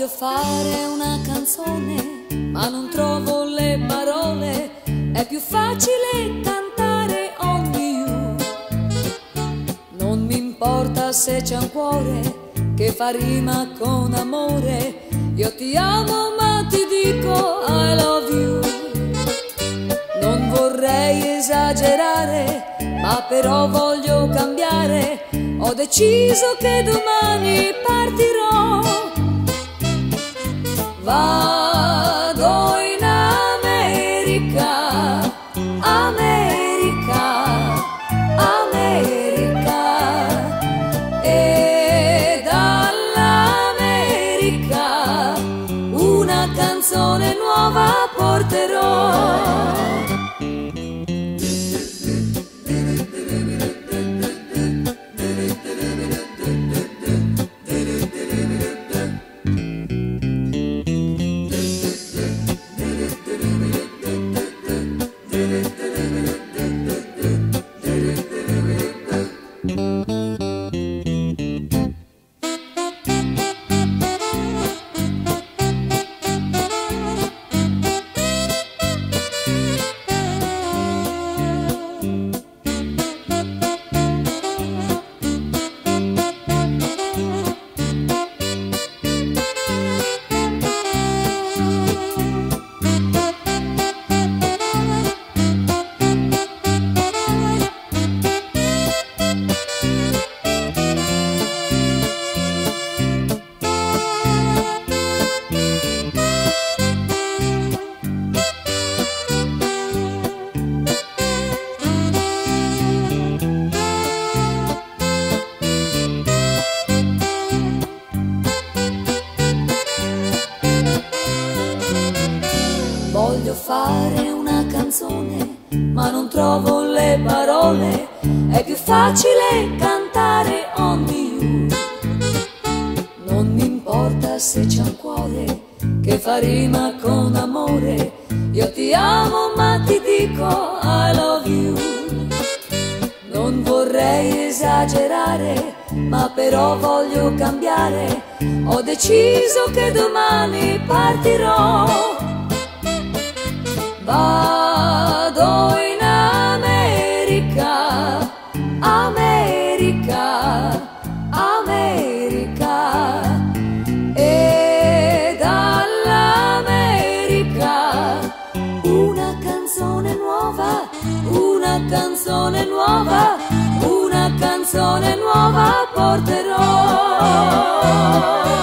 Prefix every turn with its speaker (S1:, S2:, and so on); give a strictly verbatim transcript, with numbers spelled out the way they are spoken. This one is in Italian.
S1: Voglio fare una canzone, ma non trovo le parole. È più facile cantare On You. Non mi importa se c'è un cuore che fa rima con amore. Io ti amo ma ti dico I love you. Non vorrei esagerare, ma però voglio cambiare. Ho deciso che domani partirò. Vado in America, America, America. E dall'America una canzone nuova porterò. Voglio fare una canzone, ma non trovo le parole. È più facile cantare On You. Non mi importa se c'è un cuore che fa rima con amore. Io ti amo ma ti dico I love you. Non vorrei esagerare, ma però voglio cambiare. Ho deciso che domani partirò. Vado in America, America, America. E dall'America una canzone nuova, una canzone nuova, una canzone nuova porterò.